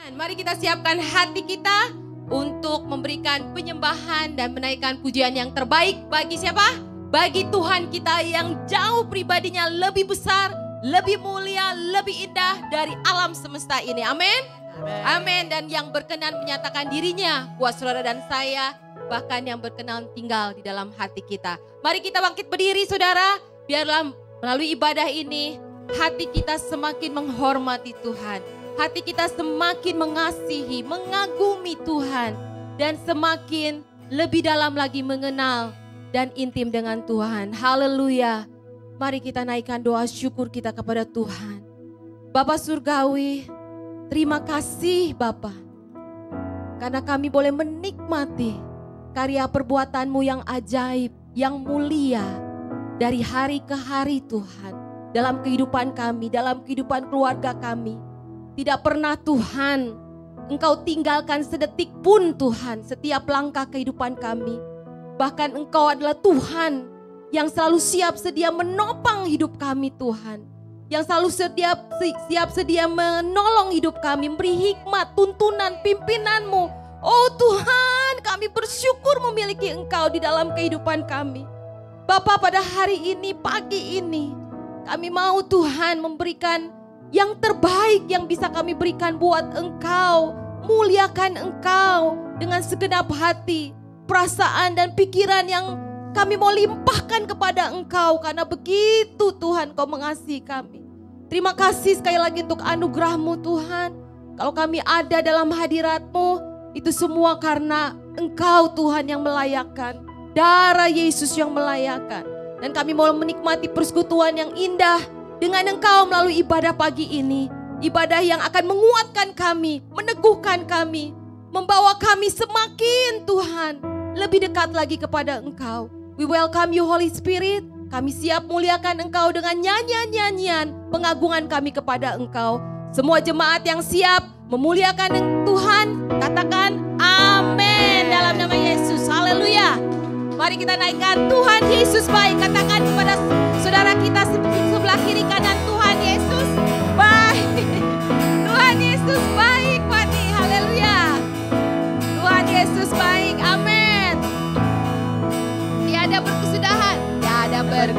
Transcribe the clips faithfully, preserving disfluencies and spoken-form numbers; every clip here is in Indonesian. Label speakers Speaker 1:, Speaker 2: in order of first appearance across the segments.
Speaker 1: Mari kita siapkan hati kita untuk memberikan penyembahan dan menaikkan pujian yang terbaik bagi siapa? Bagi Tuhan kita yang jauh pribadinya lebih besar, lebih mulia, lebih indah dari alam semesta ini. Amin. Amin. Dan yang berkenan menyatakan dirinya buat saudara dan saya, bahkan yang berkenan tinggal di dalam hati kita. Mari kita bangkit berdiri saudara, biarlah melalui ibadah ini hati kita semakin menghormati Tuhan. Hati kita semakin mengasihi, mengagumi Tuhan. Dan semakin lebih dalam lagi mengenal dan intim dengan Tuhan. Haleluya. Mari kita naikkan doa syukur kita kepada Tuhan. Bapa Surgawi, terima kasih Bapa. Karena kami boleh menikmati karya perbuatan-Mu yang ajaib, yang mulia. Dari hari ke hari Tuhan. Dalam kehidupan kami, dalam kehidupan keluarga kami. Tidak pernah Tuhan, Engkau tinggalkan sedetik pun Tuhan setiap langkah kehidupan kami. Bahkan Engkau adalah Tuhan yang selalu siap sedia menopang hidup kami Tuhan. Yang selalu siap, siap sedia menolong hidup kami, memberi hikmat, tuntunan, pimpinan-Mu. Oh Tuhan, kami bersyukur memiliki Engkau di dalam kehidupan kami. Bapa, pada hari ini, pagi ini, kami mau Tuhan memberikan yang terbaik yang bisa kami berikan buat Engkau. Muliakan Engkau dengan segenap hati, perasaan dan pikiran yang kami mau limpahkan kepada Engkau. Karena begitu Tuhan Kau mengasihi kami. Terima kasih sekali lagi untuk anugerah-Mu Tuhan. Kalau kami ada dalam hadirat-Mu, itu semua karena Engkau Tuhan yang melayakkan. Darah Yesus yang melayakkan. Dan kami mau menikmati persekutuan yang indah dengan Engkau melalui ibadah pagi ini. Ibadah yang akan menguatkan kami, meneguhkan kami, membawa kami semakin Tuhan lebih dekat lagi kepada Engkau. We welcome you Holy Spirit. Kami siap muliakan Engkau dengan nyanyian-nyanyian pengagungan kami kepada Engkau. Semua jemaat yang siap memuliakan Tuhan, katakan amin dalam nama Yesus. Haleluya. Mari kita naikkan Tuhan Yesus baik. Katakan kepada saudara kita sebelah kiri kanan, Tuhan Yesus baik. Tuhan Yesus baik Pati. Haleluya. Tuhan Yesus baik. Amin. Tiada berkesudahan. Tiada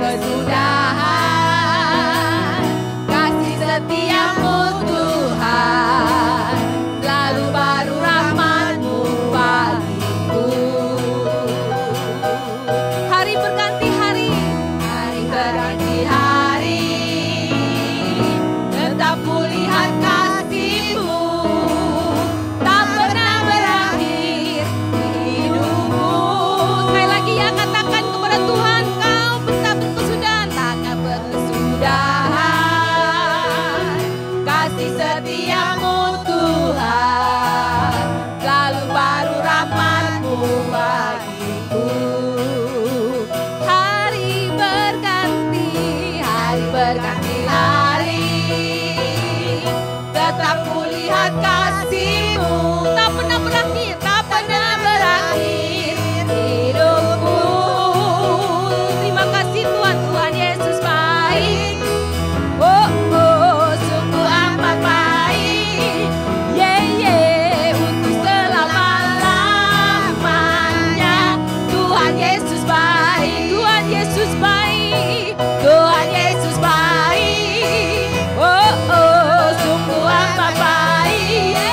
Speaker 1: berkesudahan. Kasih setiamu Tuhan. Selalu baru rahmat-Mu bagiku. Hari berganti hari. Hari berganti hari. Tetap kulihat kasih-Mu. Tak pernah berakhir hidupku. Sekali lagi ya, katakan kepada Tuhan, Kau tak berkesudahan. Takkan berkesudahan. Kasih setiamu Tuhan. Selalu baru rahmat-Mu bagiku. Hari berganti, hari berganti hari. Tetap kulihat kasih-Mu. Tak pernah berakhir, tak pernah berakhir hidupku. Terima kasih Tuhan, Tuhan Yesus baik. Oh, oh, sungguh amat baik. Yeah, yeah, untuk selama-lamanya. Tuhan Yesus baik, Tuhan Yesus baik, Tuhan Yesus baik. Oh, oh, sungguh amat baik.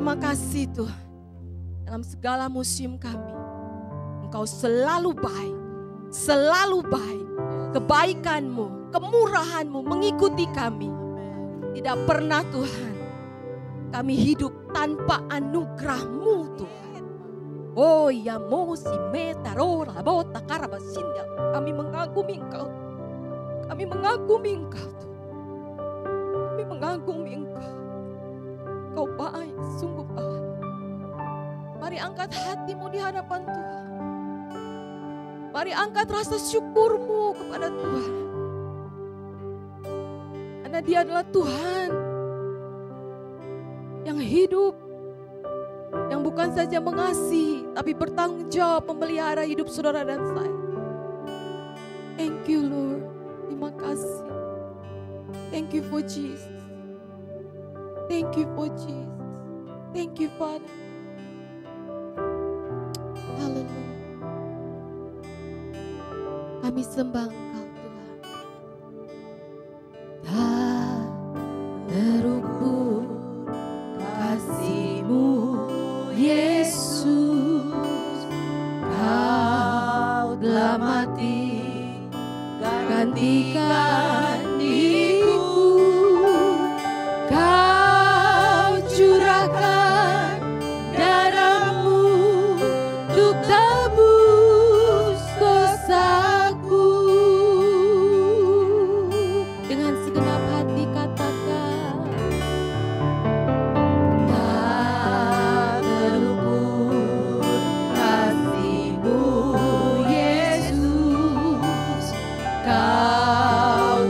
Speaker 1: Terima kasih Tuhan. Dalam segala musim kami, Engkau selalu baik, selalu baik. Kebaikan-Mu, kemurahan-Mu mengikuti kami. Tidak pernah Tuhan kami hidup tanpa anugerah-Mu Tuhan. Oh ya mosi metarora bota karabasinda. Kami mengagumi Engkau. Kami mengagumi Engkau Tuhan. Kami mengagumi Engkau. Engkau baik, sungguh baik. Mari angkat hatimu di hadapan Tuhan. Mari angkat rasa syukurmu kepada Tuhan. Karena Dia adalah Tuhan yang hidup, yang bukan saja mengasihi, tapi bertanggung jawab memelihara hidup saudara dan saya. Thank you Lord. Terima kasih. Thank you for Jesus. Thank you for Jesus. Thank you Father. Haleluya. Kami sembah Engkau Tuhan. Tak terukur kasih-Mu Yesus. Kau telah mati gantikan diriku. Kau curahkan darah-Mu untuk tebus dosaku. Dengan segenap hati katakan, tak terukur kasih-Mu Yesus. Kau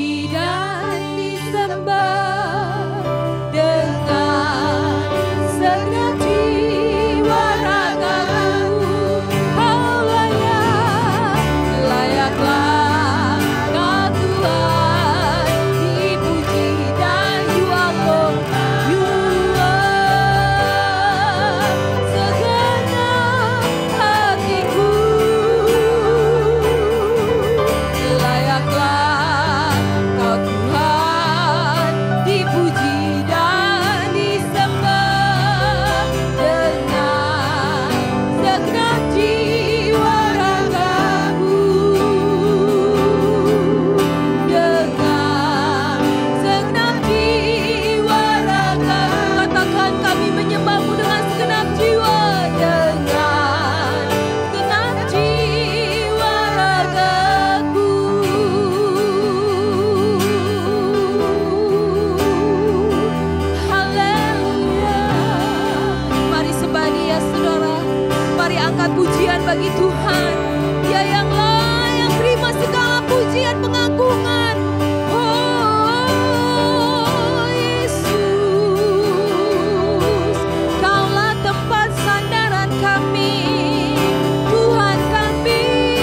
Speaker 1: bagi Tuhan. Dia yang layak terima segala pujian pengagungan. Oh Yesus, Kaulah tempat sandaran kami, Tuhan kami,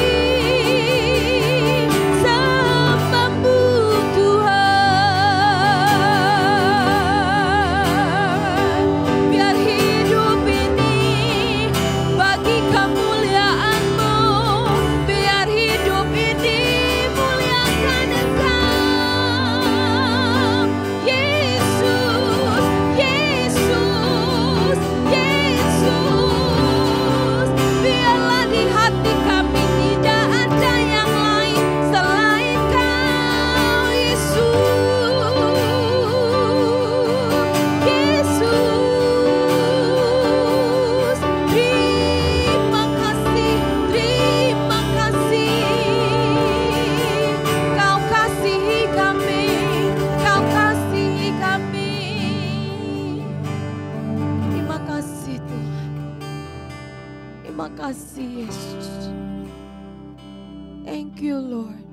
Speaker 1: sembahmu Tuhan. Biar hidup ini bagi kemuliaan-Mu, biar hidup ini muliakan Engkau. Yesus, Yesus, Yesus, biarlah di hati kami tidak ada yang lain selain Kau, Yesus. Yesus, terima kasih, terima kasih. Kau kasihi kami, Kau kasihi kami. Terima kasih Tuhan. Terima kasih Yesus. Thank you Lord.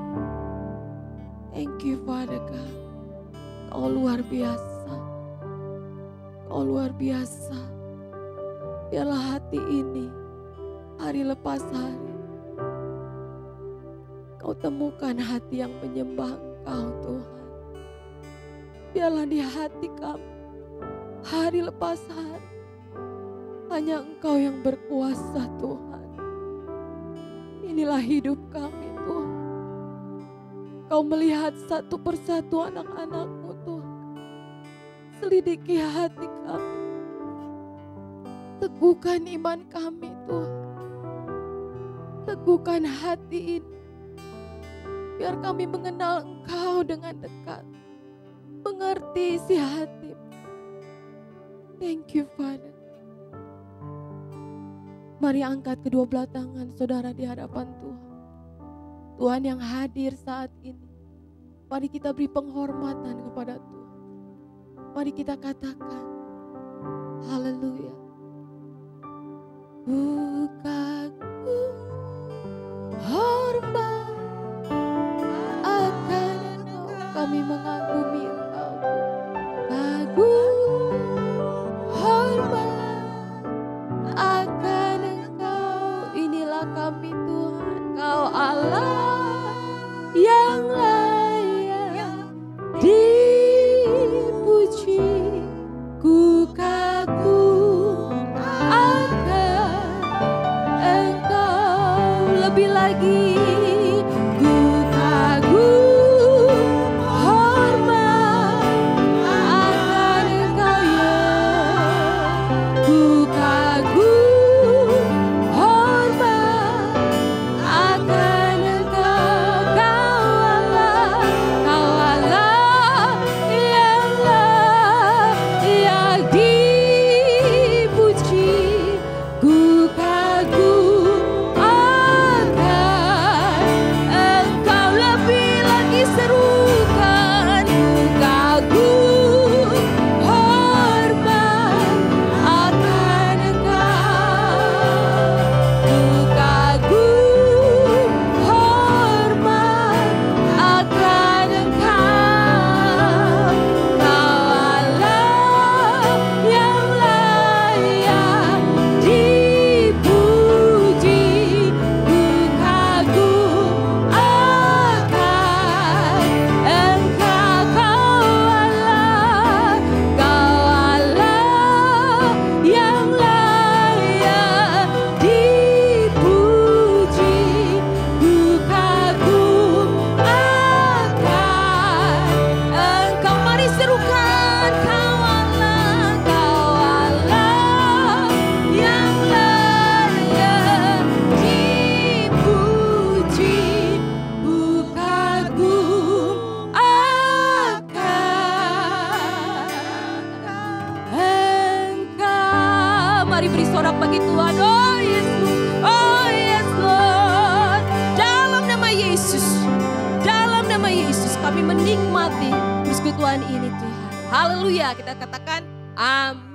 Speaker 1: Thank you Father God. Kau luar biasa. Kau luar biasa. Biarlah hati ini hari lepas hari Kau temukan hati yang menyembah Engkau Tuhan. Biarlah di hati kami hari lepas hari hanya Engkau yang berkuasa Tuhan. Inilah hidup kami Tuhan. Kau melihat satu persatu anak-anak-Mu Tuhan. Selidiki hati kami. Teguhkan iman kami Tuhan. Teguhkan hati ini. Biar kami mengenal Engkau dengan dekat. Mengerti isi hati. Thank you Father. Mari angkat kedua belah tangan saudara di hadapan Tuhan. Tuhan yang hadir saat ini. Mari kita beri penghormatan kepada Tuhan. Mari kita katakan, haleluya. Ku kagum, hormat akan Engkau. Kami mengagumi Engkau. Kagum, hormat akan Engkau. Inilah kami Tuhan. Kau Allah yang layak dipuji. Ku kagum akan Engkau. Lebih lagi, ku kagum, hormat bersorak bagi Tuhan. Oh yes Lord, oh yes Lord. Dalam nama Yesus, dalam nama Yesus kami menikmati persekutuan ini Tuhan. Haleluya, kita katakan amin.